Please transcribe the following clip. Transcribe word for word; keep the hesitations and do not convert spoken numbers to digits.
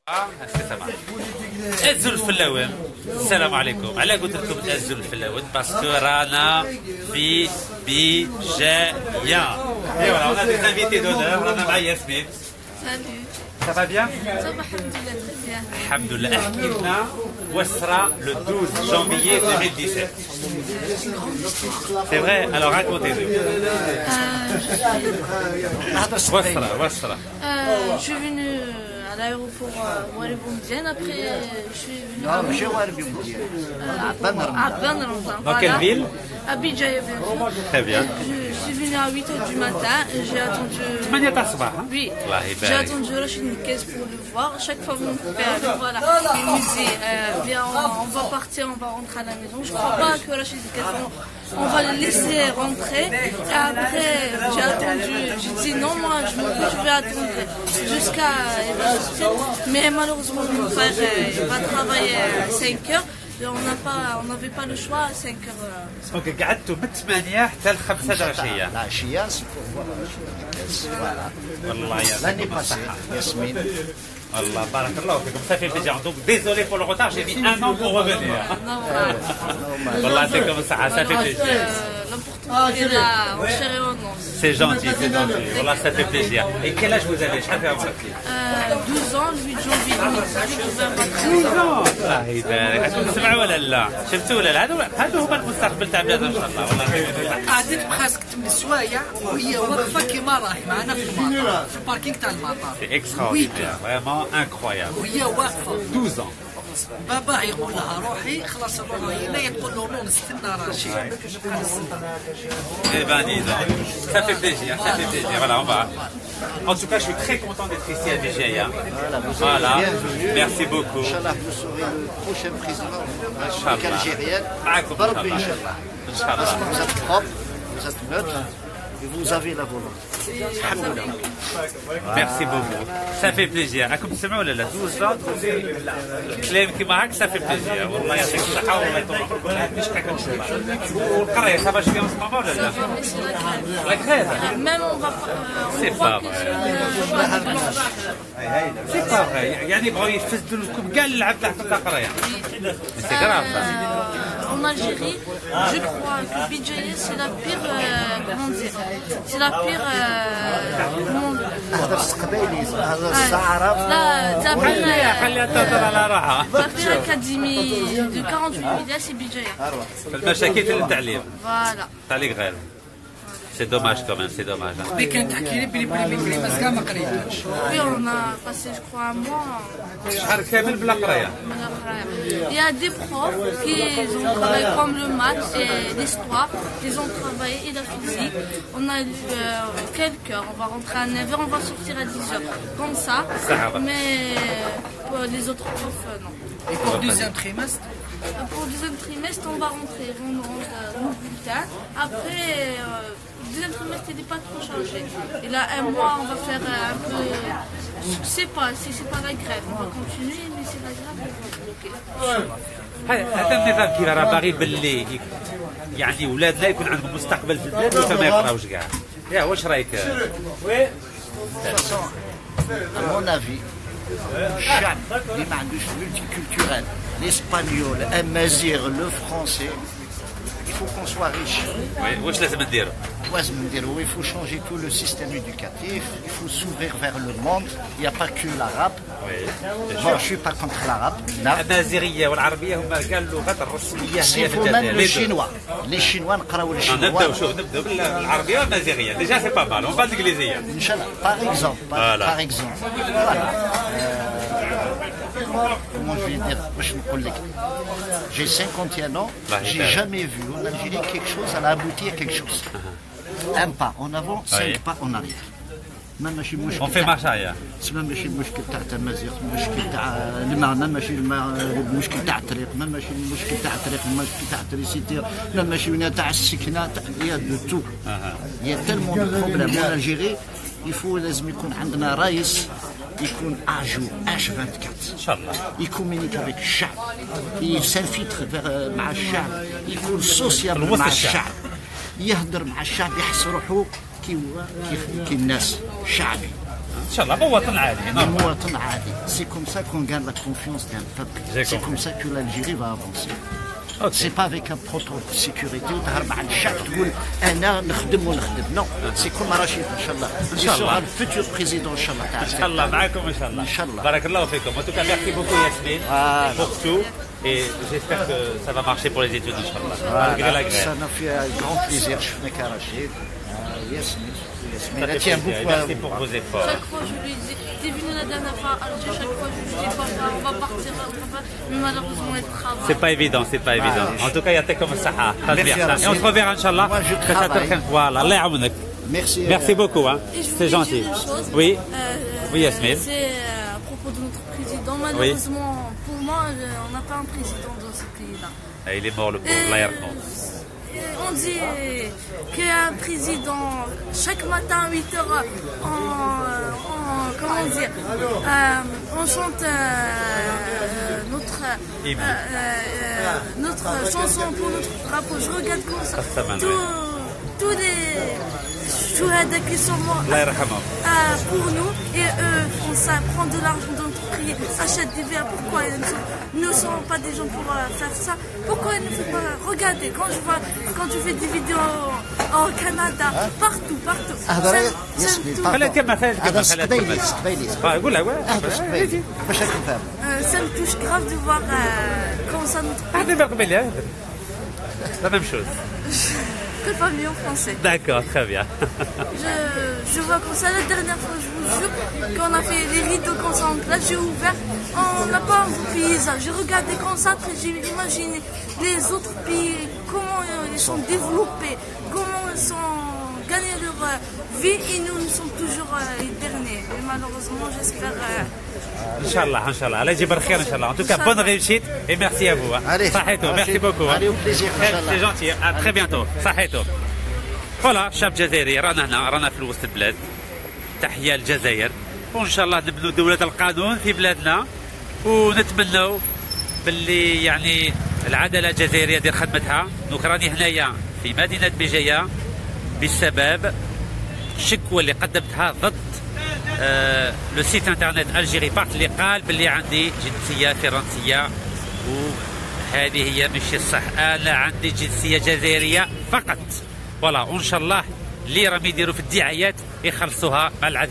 أزوا الفلاوين. السلام عليكم. على قلت لكم أزوا الفلاوين باسكو رانا في بجاية. ايوا رانا دي انفيتي دونور. رانا مع ياسمين. Salut. Ça va bien? Ça va, alhamdoulilah, très bien. Alhamdoulilah. احكي لنا واش صرا le douze janvier deux mille dix-sept. C'est vrai? Alors racontez-nous. واش صرا واش صرا؟ Je suis venue à l'aéroport Ouari Boumediene. Après, je suis venue Non, ماشي Ouari Boumediene. à Ben Ramzan. Dans quelle ville? À Bidjaïa, bien sûr. Très bien. Je suis venue à huit heures du matin. J'ai attendu. ثمانية تاع الصباح. Oui. الله J'ai يبارك. attendu Rachid Nikes pour le voir. Chaque fois, vous me faites, voilà, il me dit, euh, bien, on, on va partir, on va rentrer à la maison. Je ne crois pas que Rachid Nikes, on, on va le laisser rentrer. Et après, j'ai attendu. J'ai dit non, moi, je, me, je vais attendre jusqu'à. Mais malheureusement, mon frère il va travailler à cinq heures. Et on n'a pas, on n'avait pas le choix à cinq heures. دونك قعدتوا من ثمانية حتى ل خمسة العشية. العشية سي بور فوالا راشد فوالا. والله يا لاني باسي ياسمين. الله بارك الله فيكم. Ça fait plaisir. Donc désolé pour le retard, j'ai mis un an pour revenir. والله يعطيكم الصحة. Ça fait plaisir. L'important est là, en chair et en os. C'est gentil, c'est gentil. والله ça fait plaisir. Et quel âge vous avez? شحال في عمرك؟ douze ans, le huit janvier deux mille dix-huit. douze ans. الله يبارك. عندكم سمع ولا لا؟ شفتوا ولا لا؟ هادو هادو هما المستقبل تاع بلادنا ان شاء الله. والله قعدت براسك تم سوايع وهي واقفه كيما راهي معنا في المطار في الباركينغ تاع المطار. C'est extraordinaire, vraiment incroyable. وهي واقفه douze ans. بابا يقول لها روحي خلاص روحي هنا تقول له نو نستنى راشي نبقى نستنى. Eh ben, dis donc, ça fait plaisir, ça fait plaisir. Voilà, on va. En tout cas, je suis très content d'être ici à Bidjaïa. Voilà, merci beaucoup. Inch'Allah, vous serez le prochain président de la République Inch'Allah. algérienne. معكم إن شاء Barbi, الله. Inch'Allah. Parce Inch'Allah. que vous êtes propre, vous êtes neutre et vous avez la volonté. Merci beaucoup. Ça fait plaisir. راكم تسمعوا ولا لا؟ douze ans الكلام كيما هاك ça fait plaisir. والله يعطيك الصحة والله يطول عمرك ولا يهديش كاع كنشوف. والقرية صافا شوية من الصمامة ولا لا؟ لا غير. Même on va pas. C'est pas vrai. C'est pas vrai. يعني بغاو يفسدوا لكم كاع اللعب تاعكم تاع القرية. C'est grave ça. En Algérie, je crois que Bidjaïa c'est la pire. euh, comment dire? C'est la pire. euh, comment- هذا القبائلي هذا الصعرة. لا تابعنا. خليها خليها تهضر على راحة. La pire académie de quarante-huit milliards c'est Bidjaïa. في المشاكل تاع التعليم. Voilà. تعليق غير. C'est dommage quand même, c'est dommage. اللي كانت تحكي لي بلي بلي بلي بس كاع ما قريتهاش. Oui, on a passé, je crois, un mois. شهر كامل بلا قراية. Il y a des profs qui ont travaillé comme le maths et l'histoire. Ils ont travaillé et la physique. On a lu euh, quelques heures. On va rentrer à neuf heures, on va sortir à dix heures. Comme ça. Ça va. Mais pour les autres profs, euh, non. Et pour le deuxième trimestre Pour le deuxième trimestre, on va rentrer. On rentre euh, nos bulletins. Après, euh, le deuxième trimestre, il n'est pas trop chargé. Et là, un mois, on va faire euh, un peu. Je sais pas, si c'est pas la grève, on va continuer, mais c'est la grève, on va bloquer. هذا النظام كي راه باغي باللي يعني ولادنا يكون عندهم مستقبل في البلاد ولا ما يقراوش كاع. يا واش رايك؟ De toute façon, à mon avis, الشعب اللي ما عندوش multiculturel, l'espagnol, l'amazigh, le français, il faut qu'on soit riche. وي، واش لازم نديروا؟ لازم نديرو, il faut changer tout le système éducatif, il faut s'ouvrir vers le monde, il n'y a pas que l'arabe. Bon, je suis pas contre l'arabe. الامازيغيه والعربيه هما كاع اللغات الرسميه S'il هي في faut même le الجزائر. chinois. Les chinois نقراو نبداو الشينوا. شوف نبداو بالعربيه والامازيغيه. ديجا سي با مال، اون بال الانجليزيه. Inch'Allah, par exemple, par, Voilà. par exemple, voilà. Euh, comment je vais dire, باش نقول لك, j'ai cinquante et un ans, Bah, j'ai hyper. jamais vu en Algérie quelque chose, elle a abouti à quelque chose. Un pas en avant, cinq Oui. pas en arrière. ما ماشي مشكل On fait تاع- marche arrière. تسمى ماشي المشكل تاع التمازيغ، المشكل تاع الماء، ما ماشي الماء، المشكل تاع الطريق، ما ماشي المشكل تاع الطريق، المشكل تاع التريسيتي، ما ماشي من تاع السكنه، il y a de tout. Il y a tellement de problèmes en Algérie, il faut لازم يكون عندنا رئيس يكون اجور اش أربعة وعشرين. ان شاء الله. يكومينيك افيك الشعب، يسانفيتر مع الشعب، يكون سوسيال الوسط مع الشعب. الشعب، يهدر مع الشعب، يحس روحه كي كي كي الناس شعبي. ان شاء الله مواطن عادي نورمال. مواطن عادي. سي كوم سا كون غان لا كونفيونس ديال البوبل. سي كوم سا كو l'Algérie va avancer. سي با افيك ان بروتوكول سيكوريتي وتهرب مع الشعب تقول انا نخدم ونخدم. نو سي كوم رشيد ان شاء الله. ان شاء الله الفوتور بريزيدون ان شاء الله تاع ان شاء الله معاكم ان شاء الله. ان شاء الله. بارك الله فيكم. En tout cas, merci beaucoup Yasmine pour tout et j'espère que ça va marcher pour les études ان شاء الله. malgré la grève. Ça nous fait un grand plaisir شفناك يا رشيد. Yasmine. Ça fait plaisir. Merci pour vos efforts. Chaque fois, je lui dis, t'es venu la dernière fois à Alger, chaque fois, je lui dis, papa, on va partir, on va pas... Mais malheureusement, il travaille. C'est pas évident, c'est pas évident. En tout cas, يعطيكم الصحة. Et on se reverra Inch'Allah. Voilà, Allah يعاونك. Merci. Merci beaucoup, hein. C'est gentil. Oui. Oui, Yasmine. C'est à propos de notre président. Malheureusement, pour moi, on n'a pas un président dans ce pays-là. Il est mort le pauvre, Allah يرحمه. On dit qu'il y a un président chaque matin à huit heures, on, on, comment dire, euh, on chante euh, notre, euh, euh, notre chanson pour notre drapeau. Je regarde comme ça tous les chouhada qui sont morts euh, pour nous et eux font ça, prendre de l'argent dans notre pays, achètent des verres. Pourquoi ils ne sont, ne sont pas des gens pour euh, faire ça? Pourquoi ils ne font pas? Regardez, quand je vois, quand je fais des vidéos au Canada, partout, partout. Ça me touche grave de voir euh, comment ça notre pays. La même chose. Je ne pas mieux en français. D'accord, très bien. je, je vois comme ça, la dernière fois, je vous jure, quand on a fait les rideaux comme ça en classe, j'ai ouvert, on n'a pas un paysage. J'ai regardé comme ça, après j'ai imaginé les autres pays, comment ils sont développés, comment ils sont gagnés leur vie et nous, nous sommes toujours euh, les derniers. Et malheureusement, j'espère... Euh, Inch'Allah, Inch'Allah. Allah يجيب الخير Inch'Allah. En tout cas, bonne réussite et merci à vous. Allez, صحيتو, merci beaucoup. Allez, au plaisir. C'est gentil. À très bientôt. صحيتو. فوالا شاب جزائري رانا هنا رانا في وسط البلاد. تحية للجزائر وإن شاء الله نبنوا دولة القانون في بلادنا ونتمنوا باللي يعني العدالة الجزائرية دير خدمتها. دونك راني هنايا في مدينة بجاية بسبب الشكوى اللي قدمتها ضد آه لو سيت انترنت الجيري بارت اللي قال باللي عندي جنسيه فرنسيه وهذه هي ماشي الصح. انا عندي جنسيه جزائريه فقط. فوالا وان شاء الله اللي راهم يديروا في الدعايات يخلصوها مع العدل.